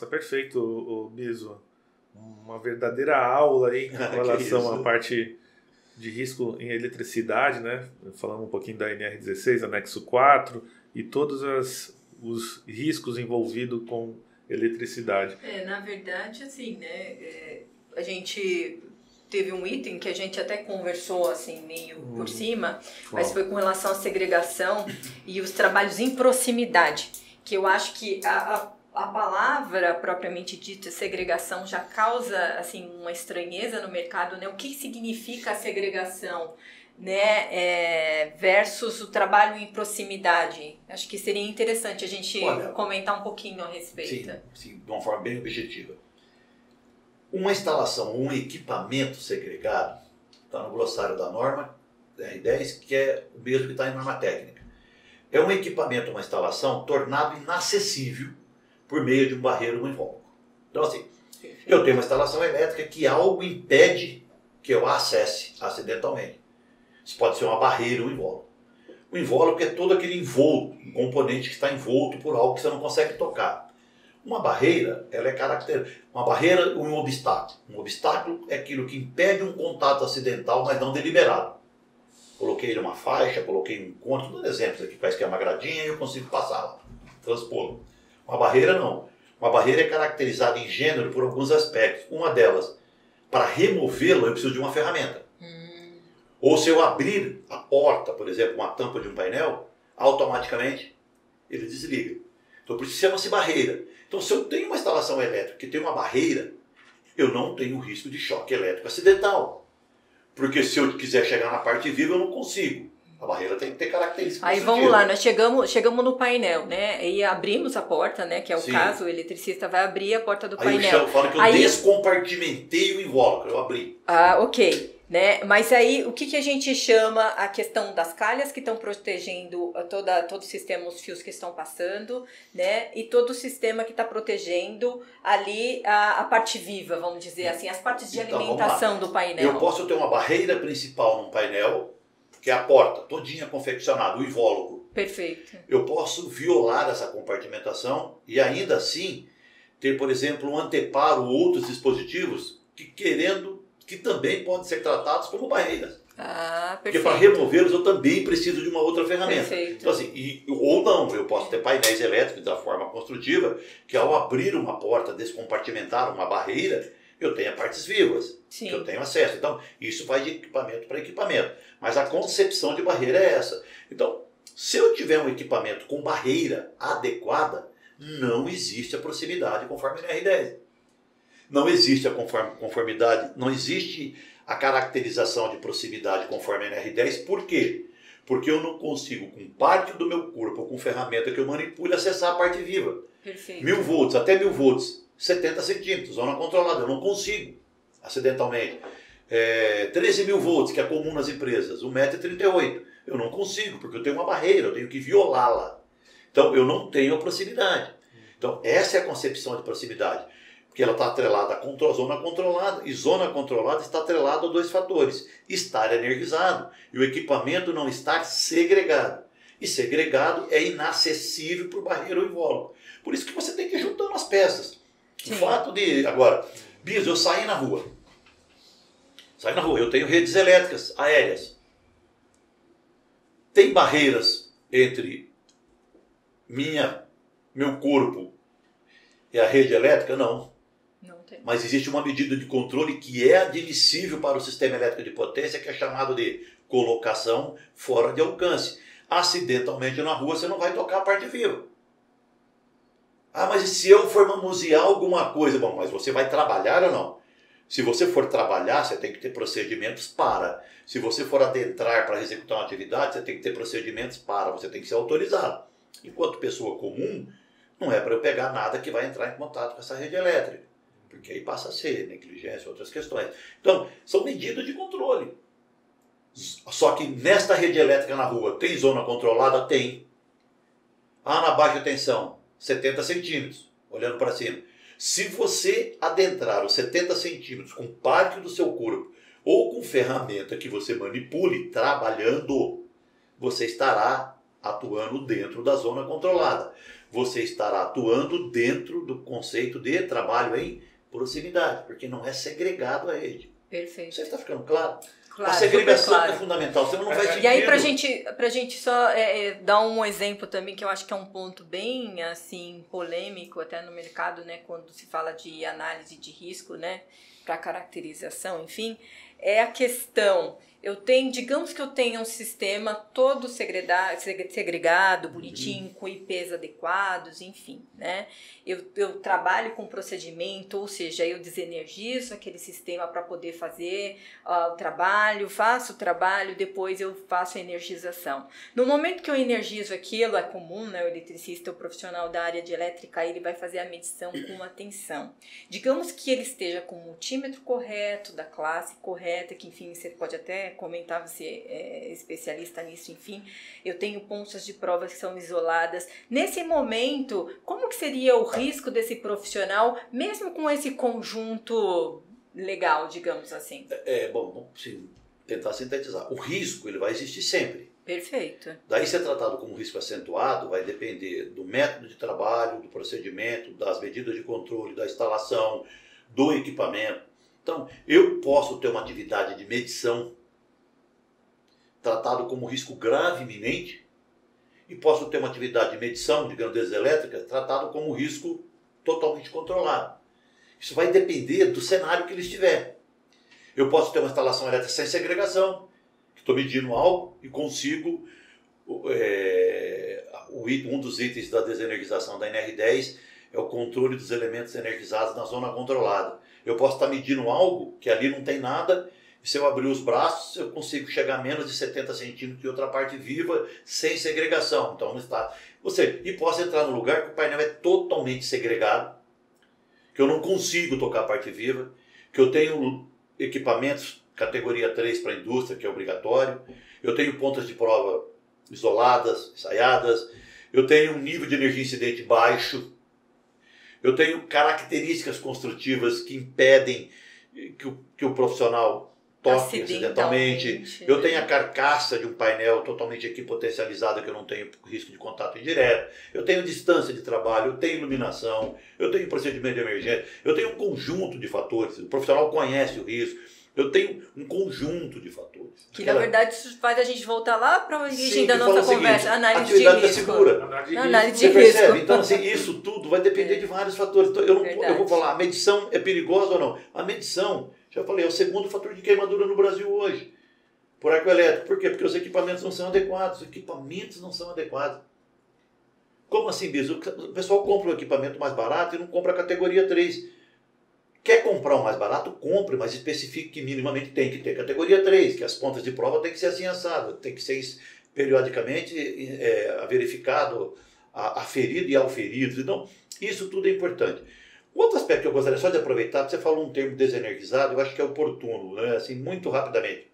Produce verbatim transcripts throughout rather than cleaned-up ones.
Nossa, perfeito, o, o Biso. Uma verdadeira aula aí com relação à parte de risco em eletricidade, né? Falando um pouquinho da N R dezesseis, anexo quatro e todos as, os riscos envolvidos com eletricidade. É, na verdade, assim, né? É, a gente teve um item que a gente até conversou assim meio hum, por cima, mas foi com relação à segregação e os trabalhos em proximidade, que eu acho que a, a A palavra propriamente dita, segregação, já causa assim, uma estranheza no mercado, né? O que significa a segregação, né? É, versus o trabalho em proximidade? Acho que seria interessante a gente Olha, comentar um pouquinho a respeito. Sim, sim, de uma forma bem objetiva. Uma instalação, um equipamento segregado, está no glossário da norma R dez, que é o mesmo que está em norma técnica. É um equipamento, uma instalação, tornado inacessível por meio de um barreiro ou um invólucro. Então assim, eu tenho uma instalação elétrica que algo impede que eu a acesse acidentalmente. Isso pode ser uma barreira ou um invólucro. O invólucro é todo aquele envolto, um componente que está envolto por algo que você não consegue tocar. Uma barreira, ela é característica. Uma barreira ou um obstáculo. Um obstáculo é aquilo que impede um contato acidental, mas não deliberado. Coloquei uma faixa, coloquei um conto, dando exemplos aqui, parece que é uma gradinha e eu consigo passar lá, transpô-lo. Uma barreira não. Uma barreira é caracterizada em gênero por alguns aspectos. Uma delas, para removê-la eu preciso de uma ferramenta. Hum. Ou se eu abrir a porta, por exemplo, uma tampa de um painel, automaticamente ele desliga. Então por isso chama-se barreira. Então se eu tenho uma instalação elétrica que tem uma barreira, eu não tenho risco de choque elétrico acidental. Porque se eu quiser chegar na parte viva eu não consigo. A barreira tem que ter características. Aí vamos lá, nós chegamos, chegamos no painel, né? E abrimos a porta, né? Que é o Sim. caso, o eletricista vai abrir a porta do Aí painel. eu falo que eu aí... descompartimentei o invólucro, eu abri. Ah, ok. Né? Mas aí o que, que a gente chama a questão das calhas que estão protegendo toda, todo o sistema, os fios que estão passando, né? E todo o sistema que está protegendo ali a, a parte viva, vamos dizer assim, as partes de então, alimentação do painel. Eu posso ter uma barreira principal num painel, que é a porta, todinha confeccionada, o invólucro. Perfeito. Eu posso violar essa compartimentação e ainda assim ter, por exemplo, um anteparo ou outros dispositivos que querendo, que também podem ser tratados como barreiras. Ah, perfeito. Porque para removê-los eu também preciso de uma outra ferramenta. Perfeito. Então, assim, e, ou não, eu posso ter painéis elétricos da forma construtiva, que ao abrir uma porta, descompartimentar uma barreira, eu tenho partes vivas, Sim. que eu tenho acesso. Então, isso vai de equipamento para equipamento. Mas a concepção de barreira é essa. Então, se eu tiver um equipamento com barreira adequada, não existe a proximidade conforme a N R dez. Não existe a conformidade, não existe a caracterização de proximidade conforme a N R dez. Por quê? Porque eu não consigo, com parte do meu corpo, ou com ferramenta que eu manipule, acessar a parte viva. Perfeito. Mil volts, até mil volts, setenta centímetros, zona controlada, eu não consigo, acidentalmente. É, treze mil volts, que é comum nas empresas, um metro e trinta e oito. Eu não consigo, porque eu tenho uma barreira, eu tenho que violá-la. Então, eu não tenho a proximidade. Então, essa é a concepção de proximidade. Porque ela está atrelada à zona controlada, e zona controlada está atrelada a dois fatores. Estar energizado e o equipamento não estar segregado. E segregado é inacessível por barreira ou invólucro. Por isso que você tem que ir juntando as peças. Sim. O fato de... Agora, Biso, eu saí na rua. Saí na rua, eu tenho redes elétricas aéreas. Tem barreiras entre minha, meu corpo e a rede elétrica? Não. Não tem. Mas existe uma medida de controle que é admissível para o sistema elétrico de potência, que é chamado de colocação fora de alcance. Acidentalmente na rua você não vai tocar a parte viva. Ah, mas e se eu for manusear alguma coisa? Bom, mas você vai trabalhar ou não? Se você for trabalhar, você tem que ter procedimentos para. Se você for adentrar para executar uma atividade, você tem que ter procedimentos para. Você tem que ser autorizado. Enquanto pessoa comum, não é para eu pegar nada que vai entrar em contato com essa rede elétrica. Porque aí passa a ser negligência e outras questões. Então, são medidas de controle. Só que nesta rede elétrica na rua, tem zona controlada? Tem. Ah, na baixa tensão, setenta centímetros, olhando para cima. Se você adentrar os setenta centímetros com parte do seu corpo ou com ferramenta que você manipule trabalhando, você estará atuando dentro da zona controlada. Você estará atuando dentro do conceito de trabalho em proximidade, porque não é segregado a rede. Perfeito. Você está ficando claro? Claro, a segregação claro. é fundamental, senão não faz sentido. E aí, pra gente, pra gente só é, é, dar um exemplo também, que eu acho que é um ponto bem, assim, polêmico até no mercado, né, quando se fala de análise de risco, né, para caracterização, enfim, é a questão, eu tenho, digamos que eu tenha um sistema todo segregado, segregado bonitinho, uhum. com I Ps adequados, enfim, né? Eu, eu trabalho com procedimento, ou seja, eu desenergizo aquele sistema para poder fazer uh, o trabalho, faço o trabalho, depois eu faço a energização. No momento que eu energizo aquilo, é comum, né? O eletricista, o profissional da área de elétrica, ele vai fazer a medição com atenção. Digamos que ele esteja com o multímetro correto, da classe correta, que enfim, você pode até comentar, você é especialista nisso, enfim, eu tenho pontas de provas que são isoladas. Nesse momento, como que seria o risco desse profissional, mesmo com esse conjunto legal, digamos assim? É, bom, vamos tentar sintetizar. O risco, ele vai existir sempre. Perfeito. Daí ser tratado como risco acentuado vai depender do método de trabalho, do procedimento, das medidas de controle, da instalação, do equipamento. Então, eu posso ter uma atividade de medição tratado como risco grave iminente e posso ter uma atividade de medição de grandeza elétrica tratado como risco totalmente controlado. Isso vai depender do cenário que ele estiver. Eu posso ter uma instalação elétrica sem segregação, que estou medindo algo e consigo, é, um dos itens da desenergização da N R dez é o controle dos elementos energizados na zona controlada. Eu posso estar medindo algo que ali não tem nada, e se eu abrir os braços, eu consigo chegar a menos de setenta centímetros de outra parte viva, sem segregação. Então não está. Ou seja, e posso entrar num lugar que o painel é totalmente segregado, que eu não consigo tocar a parte viva, que eu tenho equipamentos categoria três para a indústria, que é obrigatório, eu tenho pontas de prova isoladas, ensaiadas, eu tenho um nível de energia incidente baixo, eu tenho características construtivas que impedem que o, que o profissional toque acidentalmente. Eu tenho a carcaça de um painel totalmente aqui potencializada, que eu não tenho risco de contato indireto. Eu tenho distância de trabalho, eu tenho iluminação, eu tenho procedimento de emergência, eu tenho um conjunto de fatores. O profissional conhece o risco. Eu tenho um conjunto de fatores. Que Aquela... na verdade isso faz a gente voltar lá para a origem da nossa seguinte, conversa, análise atividade de risco. Segura. Análise de risco. Você percebe? Então, assim, isso tudo vai depender é. de vários fatores. Então, eu, não, eu vou falar, a medição é perigosa ou não? A medição, já falei, é o segundo fator de queimadura no Brasil hoje. Por arco elétrico. Por quê? Porque os equipamentos não são adequados. Os equipamentos não são adequados. Como assim, Biso? O pessoal compra um equipamento mais barato e não compra a categoria três. Quer comprar um mais barato? Compre, mas especifique que minimamente tem que ter categoria três, que as pontas de prova tem que ser assim assado, tem que ser periodicamente é, verificado, aferido e auferido. Então, isso tudo é importante. Outro aspecto que eu gostaria só de aproveitar, você falou um termo desenergizado, eu acho que é oportuno, né? Assim, muito rapidamente.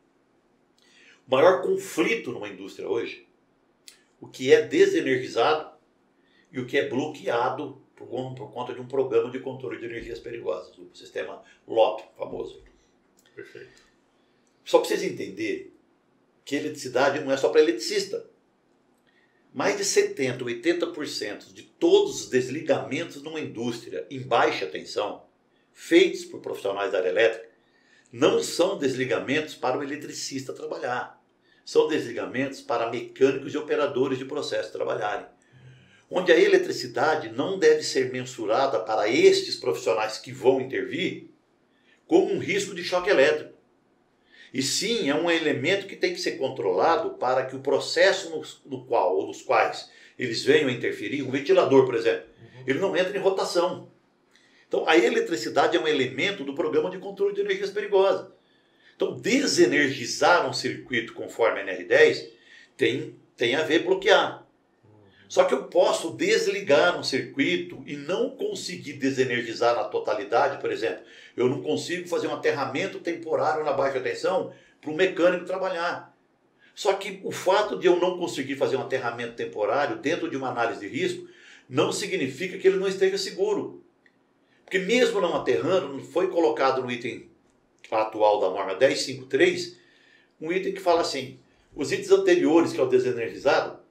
O maior conflito numa indústria hoje, o que é desenergizado e o que é bloqueado Por, por conta de um programa de controle de energias perigosas, o sistema L O P, famoso. Perfeito. Só para vocês entenderem que eletricidade não é só para eletricista. Mais de setenta, oitenta por cento de todos os desligamentos numa indústria em baixa tensão, feitos por profissionais da área elétrica, não são desligamentos para o eletricista trabalhar. São desligamentos para mecânicos e operadores de processo trabalharem. Onde a eletricidade não deve ser mensurada para estes profissionais que vão intervir como um risco de choque elétrico. E sim, é um elemento que tem que ser controlado para que o processo no, no qual ou nos quais eles venham a interferir, um ventilador, por exemplo, uhum. ele não entra em rotação. Então, a eletricidade é um elemento do programa de controle de energias perigosas. Então, desenergizar um circuito conforme a N R dez tem, tem a ver bloquear. Só que eu posso desligar um circuito e não conseguir desenergizar na totalidade, por exemplo. Eu não consigo fazer um aterramento temporário na baixa tensão para um mecânico trabalhar. Só que o fato de eu não conseguir fazer um aterramento temporário dentro de uma análise de risco não significa que ele não esteja seguro. Porque mesmo não aterrando, foi colocado no item atual da norma dez ponto cinquenta e três, um item que fala assim, os itens anteriores, que é o desenergizado,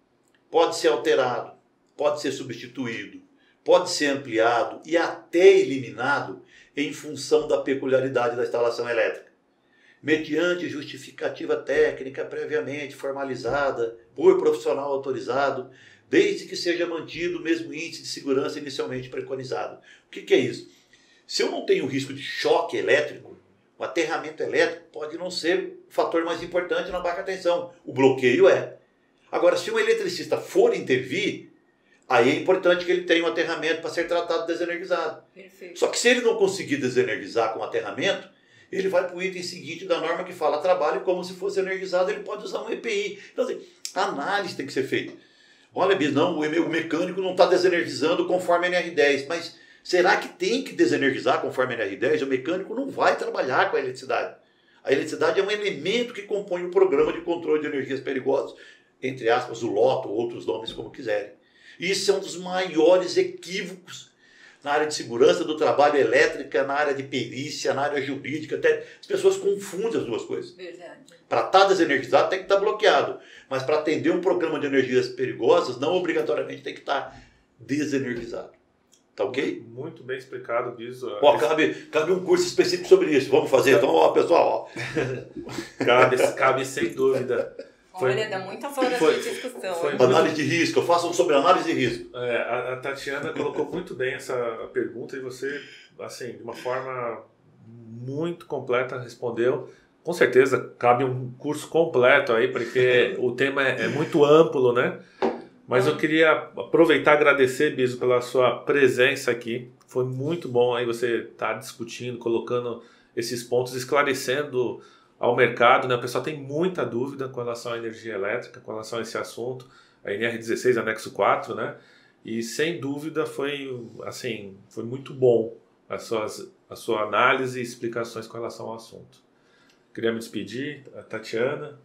pode ser alterado, pode ser substituído, pode ser ampliado e até eliminado em função da peculiaridade da instalação elétrica, mediante justificativa técnica previamente formalizada por profissional autorizado, desde que seja mantido o mesmo índice de segurança inicialmente preconizado. O que, que é isso? Se eu não tenho risco de choque elétrico, o aterramento elétrico pode não ser o fator mais importante na baixa tensão. O bloqueio é. Agora, se um eletricista for intervir, aí é importante que ele tenha um aterramento para ser tratado desenergizado. Perfeito. Só que se ele não conseguir desenergizar com aterramento, ele vai para o item seguinte da norma que fala trabalho como se fosse energizado, ele pode usar um E P I. Então, assim, a análise tem que ser feita. Olha, Bis, não, o mecânico não está desenergizando conforme a N R dez, mas será que tem que desenergizar conforme a N R dez? O mecânico não vai trabalhar com a eletricidade. A eletricidade é um elemento que compõe o programa de controle de energias perigosas, entre aspas, o LOTO, ou outros nomes como quiserem. Isso é um dos maiores equívocos na área de segurança do trabalho elétrica, na área de perícia, na área jurídica. Até as pessoas confundem as duas coisas. Verdade. Para estar desenergizado tem que estar bloqueado. Mas para atender um programa de energias perigosas, não obrigatoriamente tem que estar desenergizado. Tá ok? Muito bem explicado, Bis. Ó, cabe, cabe um curso específico sobre isso. Vamos fazer? Então, ó, pessoal. Ó. Cabe, cabe sem dúvida. Foi, Olha, dá muita fora dessa discussão. Foi análise de risco. Eu faço um sobre análise de risco. É, a, a Tatiana colocou muito bem essa pergunta e você, assim, de uma forma muito completa respondeu. Com certeza cabe um curso completo aí, porque o tema é, é muito amplo, né? Mas eu queria aproveitar e agradecer, Biso, pela sua presença aqui. Foi muito bom aí você estar discutindo, colocando esses pontos, esclarecendo ao mercado, né? O pessoal tem muita dúvida com relação à energia elétrica, com relação a esse assunto, a N R dezesseis, anexo quatro, né? E sem dúvida foi, assim, foi muito bom as suas, a sua análise e explicações com relação ao assunto. Queria me despedir, a Tatiana.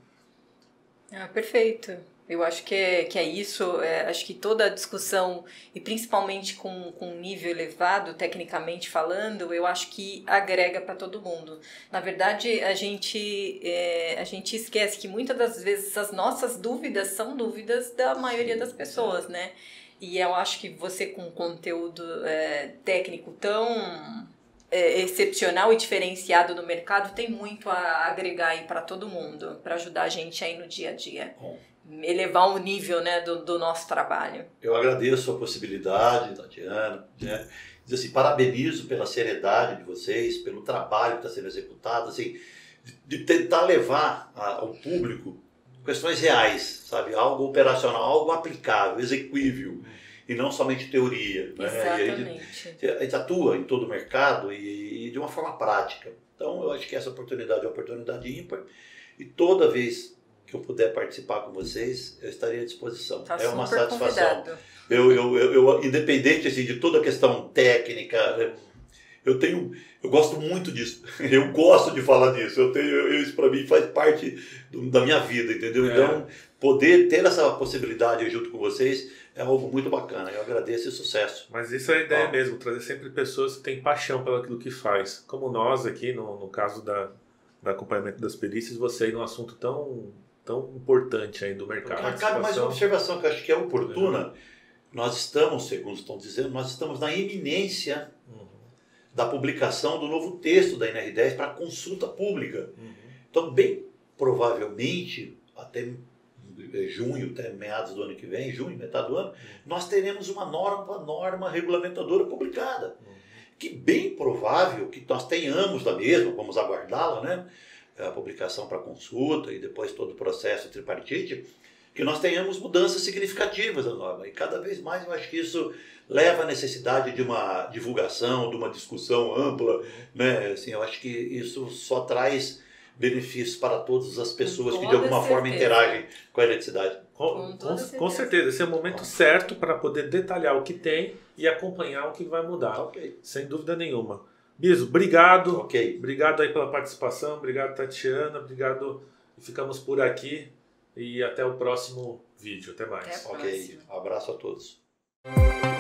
Ah, perfeito. Eu acho que é, que é isso, é, acho que toda a discussão, e principalmente com, com um nível elevado, tecnicamente falando, eu acho que agrega para todo mundo. Na verdade, a gente, é, a gente esquece que muitas das vezes as nossas dúvidas são dúvidas da maioria das pessoas, né? E eu acho que você com conteúdo é, técnico tão é, excepcional e diferenciado no mercado tem muito a agregar aí para todo mundo, para ajudar a gente aí no dia a dia. Bom. Elevar o nível, né, do, do nosso trabalho. Eu agradeço a possibilidade, Tatiana, né? Diz assim, parabenizo pela seriedade de vocês, pelo trabalho que está sendo executado, assim, de, de tentar levar a, ao público questões reais, sabe? Algo operacional, algo aplicável, execuível, e não somente teoria. Né? Exatamente. E a, gente, a gente atua em todo o mercado e, e de uma forma prática. Então, eu acho que essa oportunidade é uma oportunidade ímpar, e toda vez que eu puder participar com vocês, eu estaria à disposição. Tá é uma super satisfação. Eu, eu, eu, eu, independente assim, de toda a questão técnica, eu tenho, eu gosto muito disso. Eu gosto de falar disso. Eu tenho, eu, isso para mim faz parte do, da minha vida, entendeu? É. Então, poder ter essa possibilidade junto com vocês é algo muito bacana. Eu agradeço e sucesso. Mas isso é a ideia ah. mesmo, trazer sempre pessoas que têm paixão pelo aquilo que faz. Como nós aqui, no, no caso da, do acompanhamento das perícias, você aí num assunto tão tão importante aí do mercado. Cabe mais uma observação que eu acho que é oportuna. Uhum. Nós estamos, segundo estão dizendo, nós estamos na iminência uhum. da publicação do novo texto da N R dez para consulta pública. Uhum. Então, bem provavelmente, até junho, até meados do ano que vem, junho, metade do ano, uhum. nós teremos uma norma, norma regulamentadora publicada. Uhum. Que bem provável que nós tenhamos da mesma, vamos aguardá-la, né? A publicação para consulta e depois todo o processo tripartite, que nós tenhamos mudanças significativas na norma. E cada vez mais eu acho que isso leva à necessidade de uma divulgação, de uma discussão ampla, né? Assim, eu acho que isso só traz benefícios para todas as pessoas que de alguma certeza. forma interagem com a eletricidade. Com, com, certeza. com certeza, esse é o momento Bom. certo para poder detalhar o que tem e acompanhar o que vai mudar, okay. sem dúvida nenhuma. Biso, obrigado. Okay. Obrigado aí pela participação. Obrigado, Tatiana. Obrigado. Ficamos por aqui e até o próximo vídeo. Até mais. Até ok. Um abraço a todos.